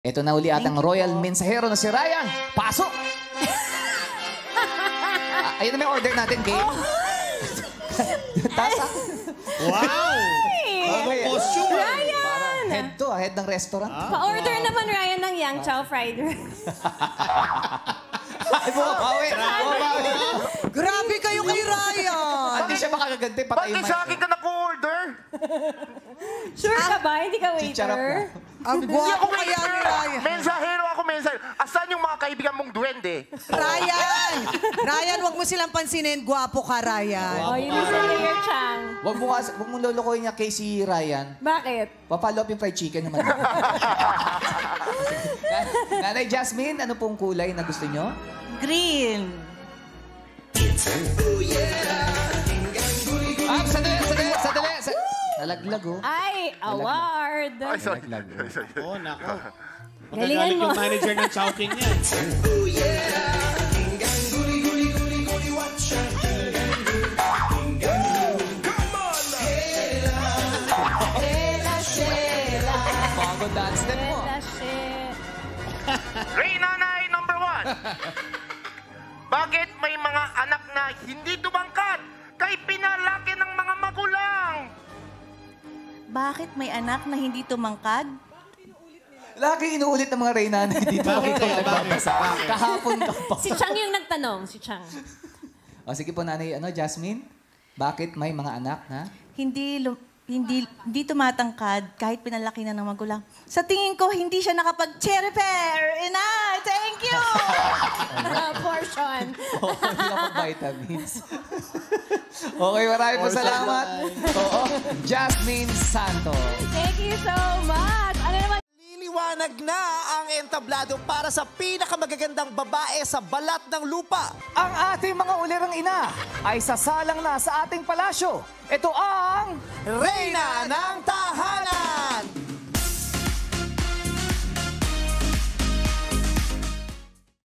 Ito na uli atang royal mensahero na si Ryan. Pasok! Ayun na may order natin, game. Tasa. Wow! Bagong costume. Ryan! Head to, head ng restaurant. Pa-order naman, Ryan, ng Yang Chow Fried Rice. Ay, bumabawi. Grabe kayo kay Ryan! Hindi siya makagaganti. Patay Bakit sa akin ka nag-order? Sure ka ba? Hindi ka Chicharap waiter? na. Ang Hindi gwapo ako kaya ni waiter. Ryan. Mensahero ako, mensahero. Asan yung mga kaibigan mong duwende? Ryan! Ryan, wag mo silang pansinin. Gwapo ka, Ryan. Oh, yun yung si Mayor Chang. Wag mo lulukoy niya kay si Ryan. Bakit? Papalo up yung fried chicken naman. Nanay Jasmine, ano pong kulay na gusto nyo? Green. Sadali. Nalaglag, oh. Ay, award! Ay, sorry. Oh, nako. Galingan Magagalit mo. yung manager ng Chowking niya. Bago dance step mo. Shit. Ray Nanay number 1. Bakit may mga anak na hindi tumangkad kay pinalaki ng mga magulang? Bakit may anak na hindi tumangkad? Lagi inuulit ng mga Reynanay dito. Bakit kaya? Bakit? Kahapon ka pa. Si Chang yung nagtanong, si Chang. O sige po, Nanay Jasmine. Bakit may mga anak na? Hindi tumatangkad kahit pinalaki na ng magulang. Sa tingin ko, hindi siya nakapag-cherry pear. Ina, thank you! Portion. Hindi ako vitamins. Okay, marami po salamat. Oo, Jasmine Santos. Thank you so much. Ano naman? Liliwanag na ang entablado para sa pinakamagagandang babae sa balat ng lupa. Ang ating mga ulirang ina ay sasalang na sa ating palasyo. Ito ang Reyna ng Tahanan!